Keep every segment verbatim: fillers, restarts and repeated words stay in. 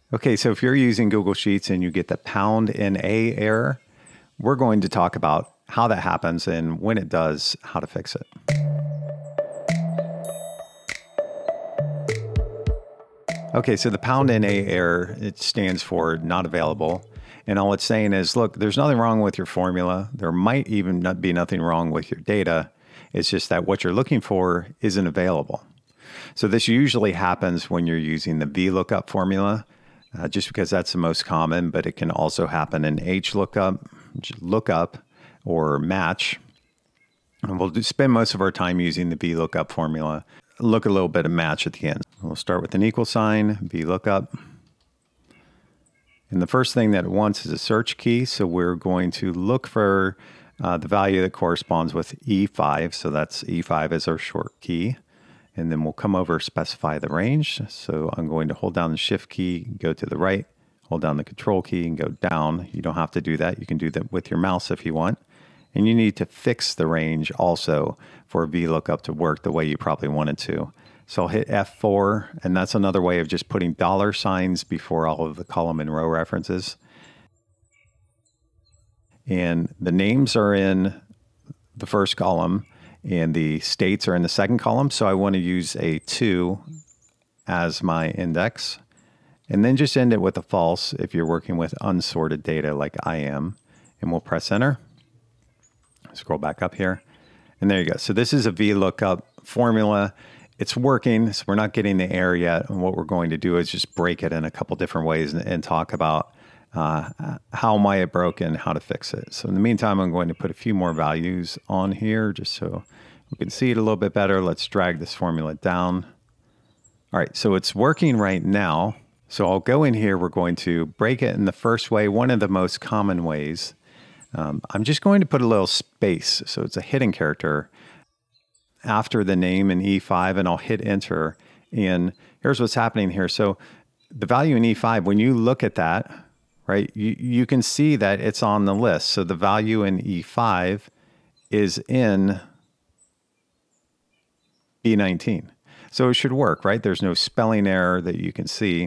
Okay, so if you're using Google Sheets and you get the pound in a error, we're going to talk about how that happens and when it does, how to fix it. Okay, so the pound in a error, it stands for not available. And all it's saying is, look, there's nothing wrong with your formula. There might even not be nothing wrong with your data. It's just that what you're looking for isn't available. So this usually happens when you're using the VLOOKUP formula, uh, just because that's the most common, but it can also happen in HLOOKUP, lookup, or match. And we'll do, spend most of our time using the VLOOKUP formula. Look a little bit of match at the end. We'll start with an equal sign, VLOOKUP. And the first thing that it wants is a search key. So we're going to look for uh, the value that corresponds with E five. So that's E five as our short key. And then we'll come over, specify the range. So I'm going to hold down the shift key, go to the right, hold down the control key and go down. You don't have to do that. You can do that with your mouse if you want. And you need to fix the range also for VLOOKUP to work the way you probably want it to. So I'll hit F four, and that's another way of just putting dollar signs before all of the column and row references. And the names are in the first column, and the states are in the second column. So I want to use a two as my index. And then just end it with a false if you're working with unsorted data like I am. And we'll press enter. Scroll back up here. And there you go. So this is a VLOOKUP formula. It's working, so we're not getting the error yet. And what we're going to do is just break it in a couple different ways and, and talk about uh, how might it broke and how to fix it. So in the meantime, I'm going to put a few more values on here just so we can see it a little bit better. Let's drag this formula down. All right, so it's working right now. So I'll go in here. We're going to break it in the first way, one of the most common ways. Um, I'm just going to put a little space. So it's a hidden character after the name in E five, and I'll hit enter. And here's what's happening here. So the value in E five, when you look at that, right, you, you can see that it's on the list. So the value in E five is in B nineteen. So it should work, right? There's no spelling error that you can see.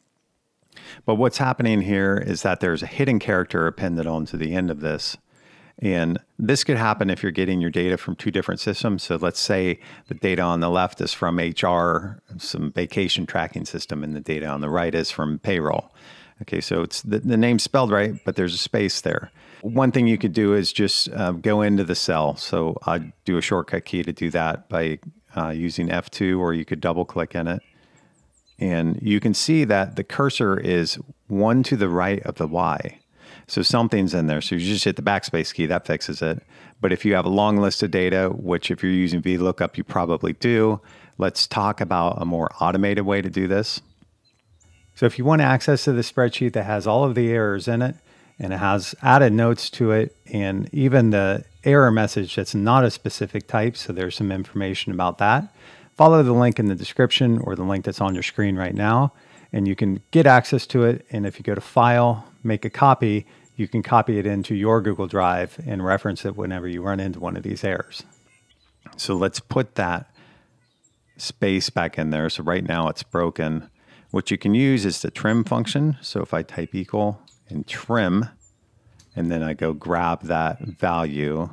But what's happening here is that there's a hidden character appended onto the end of this. And this could happen if you're getting your data from two different systems. So let's say the data on the left is from H R, some vacation tracking system, and the data on the right is from payroll. Okay, so it's the, the name's spelled right, but there's a space there. One thing you could do is just uh, go into the cell. So I'd do a shortcut key to do that by uh, using F two, or you could double click in it. And you can see that the cursor is one to the right of the Y. So something's in there. So you just hit the backspace key, that fixes it. But if you have a long list of data, which if you're using VLOOKUP, you probably do, let's talk about a more automated way to do this. So if you want access to the spreadsheet that has all of the errors in it, and it has added notes to it, and even the error message that's not a specific type, so there's some information about that, follow the link in the description or the link that's on your screen right now, and you can get access to it. And if you go to File, make a copy, you can copy it into your Google Drive and reference it whenever you run into one of these errors. So let's put that space back in there. So right now it's broken. What you can use is the trim function. So if I type equal and trim, and then I go grab that value,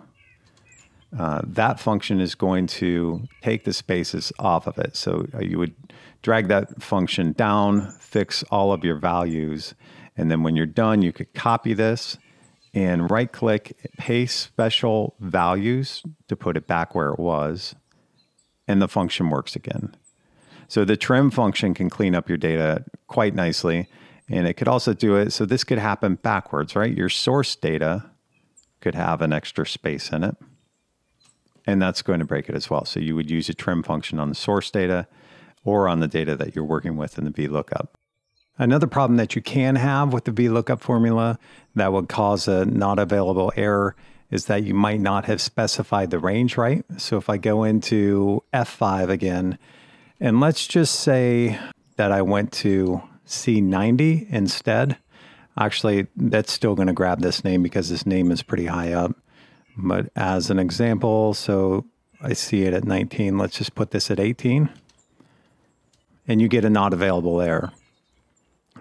uh, that function is going to take the spaces off of it. So you would drag that function down, fix all of your values, and then when you're done, you could copy this and right click, paste special values to put it back where it was, and the function works again. So the trim function can clean up your data quite nicely, and it could also do it, so this could happen backwards, right? Your source data could have an extra space in it, and that's going to break it as well. So you would use a trim function on the source data or on the data that you're working with in the VLOOKUP. Another problem that you can have with the VLOOKUP formula that would cause a not available error is that you might not have specified the range right. So if I go into F five again, and let's just say that I went to C ninety instead. Actually, that's still going to grab this name because this name is pretty high up. But as an example, so I see it at nineteen. Let's just put this at eighteen. And you get a not available error.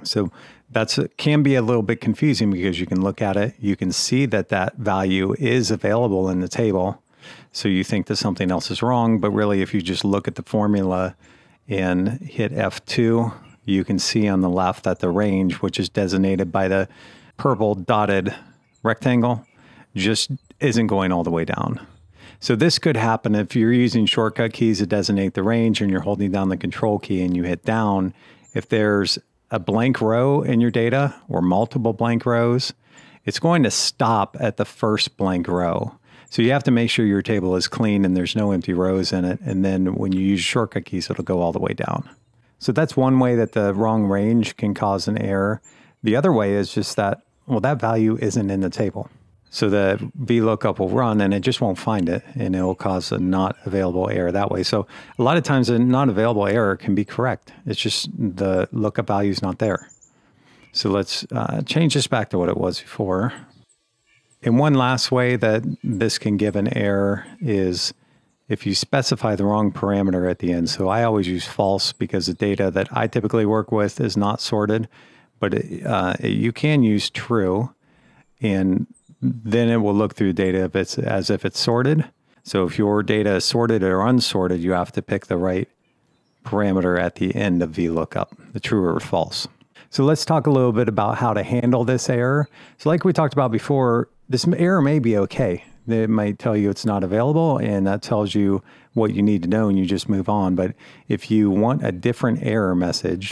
So that's can be a little bit confusing because you can look at it, you can see that that value is available in the table. So you think that something else is wrong, but really if you just look at the formula and hit F two, you can see on the left that the range, which is designated by the purple dotted rectangle, just isn't going all the way down. So this could happen if you're using shortcut keys to designate the range and you're holding down the control key and you hit down. If there's a blank row in your data or multiple blank rows, it's going to stop at the first blank row. So you have to make sure your table is clean and there's no empty rows in it. And then when you use shortcut keys, it'll go all the way down. So that's one way that the wrong range can cause an error. The other way is just that, well, that value isn't in the table. So the VLOOKUP will run and it just won't find it, and it will cause a not available error that way. So a lot of times a not available error can be correct. It's just the lookup value is not there. So let's uh, change this back to what it was before. And one last way that this can give an error is if you specify the wrong parameter at the end. So I always use false because the data that I typically work with is not sorted, but it, uh, you can use true, and then it will look through data if it's, as if it's sorted. So if your data is sorted or unsorted, you have to pick the right parameter at the end of VLOOKUP, the true or false. So let's talk a little bit about how to handle this error. So like we talked about before, this error may be okay. It might tell you it's not available, and that tells you what you need to know, and you just move on. But if you want a different error message,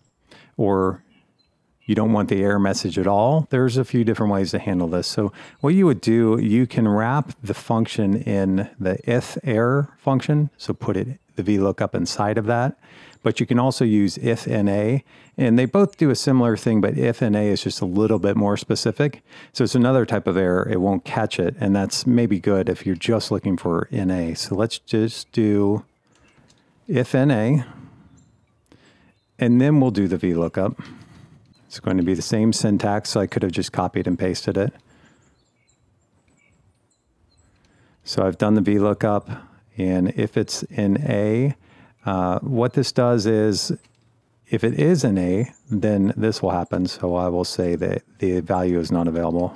or you don't want the error message at all, there's a few different ways to handle this. So what you would do, you can wrap the function in the if error function. So put it, the VLOOKUP inside of that. But you can also use if N A, and they both do a similar thing, but if N A is just a little bit more specific. So it's another type of error. It won't catch it, and that's maybe good if you're just looking for N A. So let's just do if N A, and then we'll do the VLOOKUP. It's going to be the same syntax, so I could have just copied and pasted it. So I've done the VLOOKUP, and if it's in A, uh, what this does is, if it is in A, then this will happen. So I will say that the value is not available.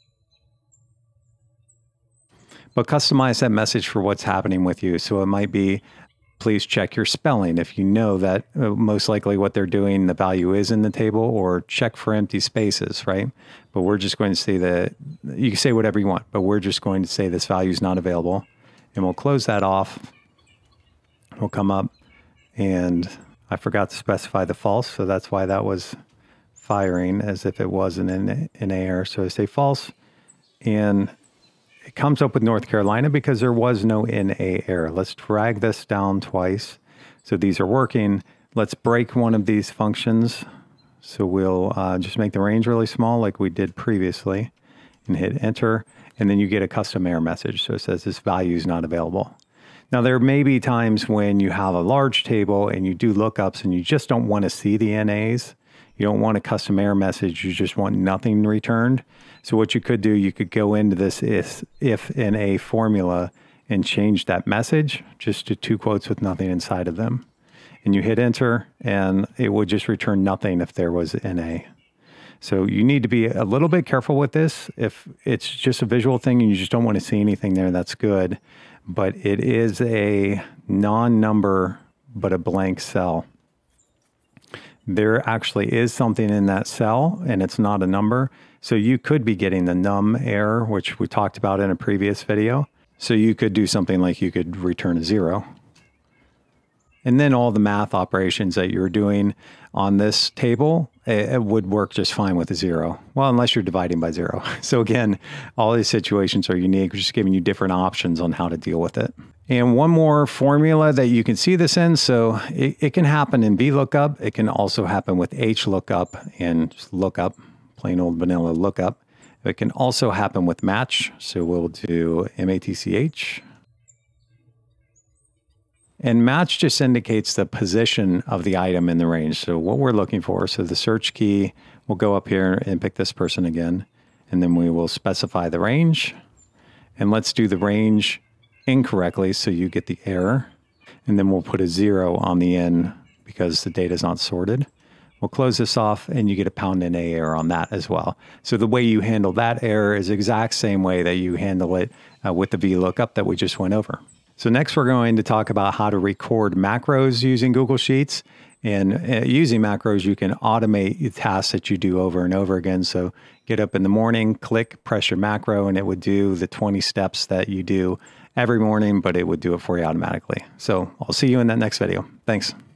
But customize that message for what's happening with you. So it might be, please check your spelling if you know that uh, most likely what they're doing, the value is in the table, or check for empty spaces, right? But we're just going to say that, you can say whatever you want, but we're just going to say this value is not available. And we'll close that off. We'll come up, and I forgot to specify the false, so that's why that was firing as if it wasn't an, an error. So I say false, and it comes up with North Carolina because there was no N A error. Let's drag this down twice. So these are working. Let's break one of these functions. So we'll uh, just make the range really small like we did previously and hit enter. And then you get a custom error message. So it says this value is not available. Now there may be times when you have a large table and you do lookups and you just don't want to see the N As. You don't want a custom error message, you just want nothing returned. So what you could do, you could go into this if, if N A formula and change that message just to two quotes with nothing inside of them. And you hit enter, and it would just return nothing if there was N A. So you need to be a little bit careful with this. If it's just a visual thing and you just don't want to see anything there, that's good. But it is a non-number, but a blank cell. There actually is something in that cell, and it's not a number. So you could be getting the num error, which we talked about in a previous video. So you could do something like you could return a zero. And then all the math operations that you're doing on this table, it would work just fine with a zero. Well, unless you're dividing by zero. So again, all these situations are unique. We're just giving you different options on how to deal with it. And one more formula that you can see this in. So it, it can happen in VLOOKUP. It can also happen with HLOOKUP and just lookup, plain old vanilla lookup. It can also happen with match. So we'll do M A T C H. And match just indicates the position of the item in the range. So what we're looking for, so the search key, we'll go up here and pick this person again, and then we will specify the range. And let's do the range incorrectly so you get the error. And then we'll put a zero on the end because the data is not sorted. We'll close this off and you get a pound in A error on that as well. So the way you handle that error is the exact same way that you handle it uh, with the VLOOKUP that we just went over. So next we're going to talk about how to record macros using Google Sheets. And uh, using macros, you can automate tasks that you do over and over again. So get up in the morning, click, press your macro, and it would do the twenty steps that you do every morning, but it would do it for you automatically. So I'll see you in that next video. Thanks.